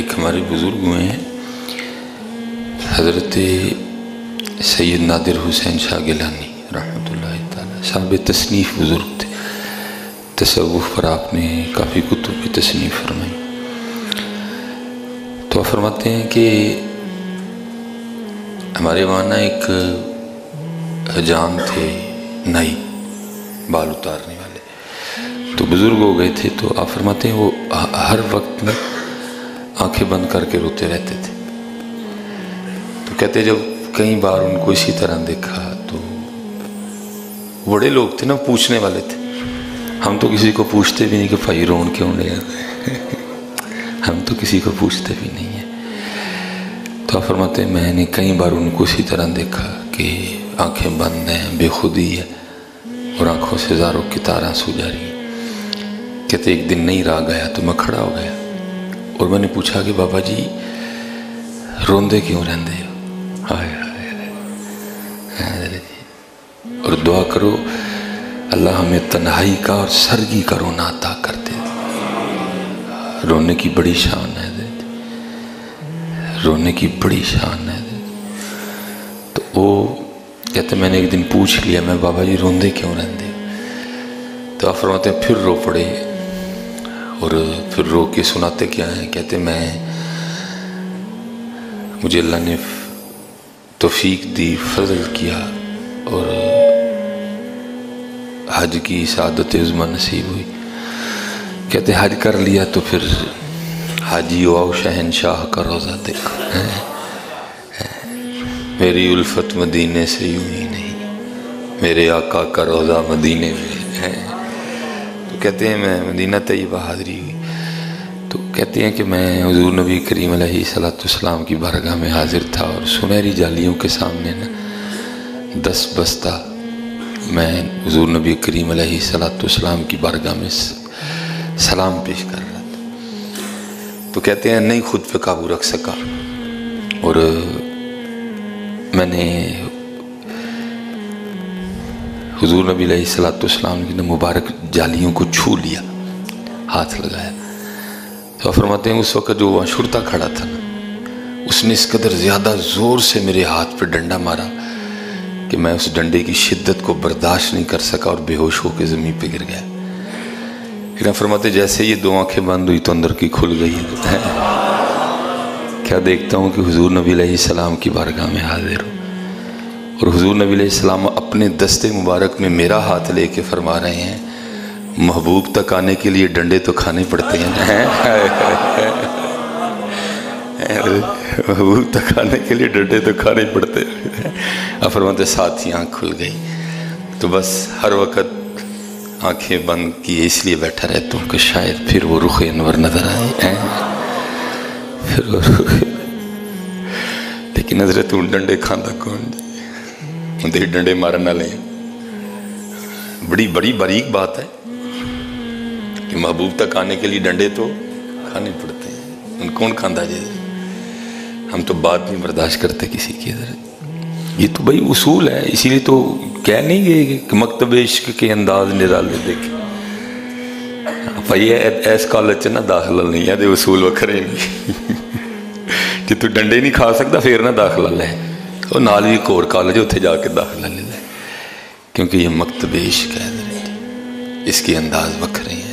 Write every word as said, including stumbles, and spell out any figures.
ایک ہمارے بزرگ ہوئے ہیں حضرت سید نادر حسین شاہ گیلانی رحمۃ اللہ تعالی، صاحب تصنیف بزرگ تھے، تصوف پر آپ نے کافی کتب کی تصنیف فرمائی۔ تو آپ فرماتے ہیں کہ ہمارے وہاں نا ایک حجام تھے نائی، بال اتارنے والے، تو بزرگ ہو گئے تھے، تو آپ فرماتے ہیں وہ ہر وقت میں آنکھیں بند کر کے روتے رہتے تھے۔ تو کہتے جب کئی بار ان کو اسی طرح دیکھا تو بڑے لوگ تھے نا، پوچھنے والے تھے، ہم تو کسی کو پوچھتے بھی نہیں کہ بھائی رون کیوں لے آتے ہم تو کسی کو پوچھتے بھی نہیں ہیں۔ تو آپ فرماتے ہیں میں نے کئی بار ان کو اسی طرح دیکھا کہ آنکھیں بند ہیں، بے خودی ہے، اور آنکھوں سے زاروں کی تاریں سو جا رہی ہیں۔ کہتے ایک دن نہیں رہا گیا تو میں کھڑا ہو گیا اور میں نے پوچھا کہ بابا جی روندے کیوں رہندے ہو؟ ہائے ہائے، اور دعا کرو اللہ ہمیں تنہائی کا اور سرگی کا رونا عطا کر دے۔ رونے کی بڑی شان ہے، رونے کی بڑی شان ہے۔ تو وہ کہتے میں نے ایک دن پوچھ لیا میں بابا جی روندے کیوں رہندے ہو؟ تو آپ فرماتے ہیں پھر رو پڑے، اور پھر رو کے سناتے کیا ہیں، کہتے میں مجھے اللہ نے توفیق دی، فضل کیا، اور حج کی سعادت عظمیٰ نصیب ہوئی۔ کہتے حج کر لیا تو پھر حاجی آؤ شہنشاہ کا روزہ دیکھو، میری الفت مدینے سے یوں ہی نہیں، میرے آقا کا روزہ مدینے میں ہے۔ تو کہتے ہیں میں مدینہ طیبہ حاضری ہوئی، تو کہتے ہیں کہ میں حضور نبی کریم علیہ الصلوۃ والسلام کی بارگاہ میں حاضر تھا، اور سنہری جالیوں کے سامنے نا دس بستہ میں حضور نبی کریم علیہ الصلوۃ والسلام کی بارگاہ میں سلام پیش کر رہا تھا۔ تو کہتے ہیں نہیں خود پہ قابو رکھ سکا، اور میں نے حضور نبی علیہ الصلوۃ والسلام کی مبارک جالیوں کو چھو لیا، ہاتھ لگایا۔ تو فرماتے ہیں اس وقت جو وہاں شرطہ کھڑا تھا نا، اس نے اس قدر زیادہ زور سے میرے ہاتھ پہ ڈنڈا مارا کہ میں اس ڈنڈے کی شدت کو برداشت نہیں کر سکا اور بے ہوش ہو کے زمین پہ گر گیا۔ لیکن فرماتے جیسے یہ دو آنکھیں بند ہوئی تو اندر کی کھل گئی ہے، کیا دیکھتا ہوں کہ حضور نبی علیہ السلام کی بارگاہ میں حاضر ہوں، اور حضور نبی علیہ السلام اپنے دستے مبارک میں میرا ہاتھ لے کے فرما رہے ہیں محبوب تک آنے کے لیے ڈنڈے تو کھانے پڑتے ہیں محبوب تک آنے کے لیے ڈنڈے تو کھانے پڑتے ہیں۔ اب فرماتے ساتھ ہی آنکھ کھل گئی، تو بس ہر وقت آنکھیں بند کیے اس لیے بیٹھا رہتا ہوں کہ شاید پھر وہ رخ انور نظر آئے، پھر وہ رخ، لیکن حضرت ان ڈنڈے کھاندہ کون جی، دے ڈنڈے مارنا لیں، بڑی بڑی باریک بات ہے کہ محبوب تک آنے کے لیے ڈنڈے تو کھانے پڑتے ہیں، ان کون کھاندہ جائے، ہم تو بات نہیں برداشت کرتے کسی کی۔ حضرت یہ تو بھائی اصول ہے، اسی لیے تو کہہ نہیں گئے کہ مکتب عشق کے انداز نرالے دیکھیں بھائی ایس کالج نہ داخلہ نہیں ہے، دے اصول وکھرے نہیں جی تو ڈنڈے نہیں کھا سکتا پھر نہ داخلہ لے، اور نال بھی ایک اور کالج اتنے جا کے داخلہ لے لے، کیونکہ یہ مکتب عشق ہے، اس کے انداز وکھرے ہیں۔